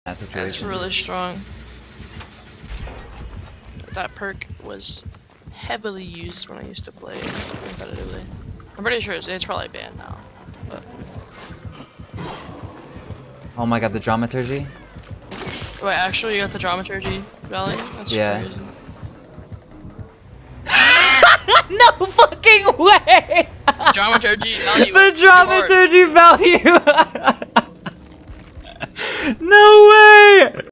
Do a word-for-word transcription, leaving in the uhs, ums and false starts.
That situation. That's really strong. That perk was heavily used when I used to play competitively. I'm pretty sure it's, it's probably banned now. But Oh my god, the dramaturgy? wait, actually, you got the dramaturgy value? That's Yeah. crazy. No fucking way! Dramaturgy value. The dramaturgy value! No way!